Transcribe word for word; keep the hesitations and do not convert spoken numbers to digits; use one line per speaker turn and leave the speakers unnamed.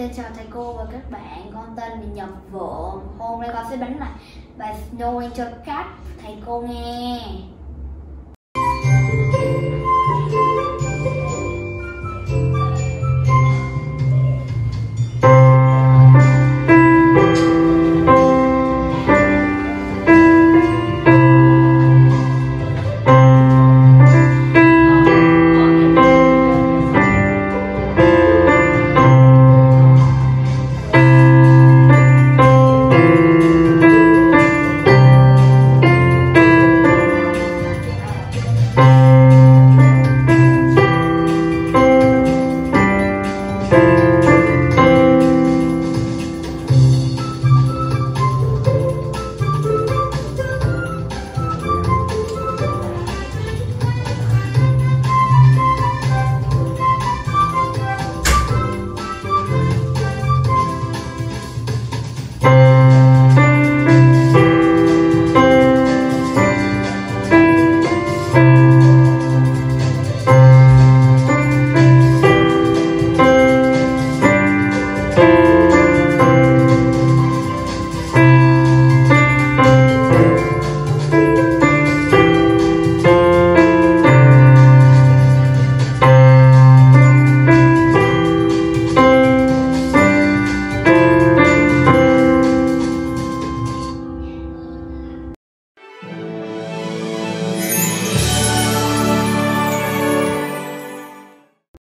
Xin chào thầy cô và các bạn, con tên là Nhật Vượng. Hôm nay con sẽ đánh lại bài Snow Winter Cat thầy cô nghe.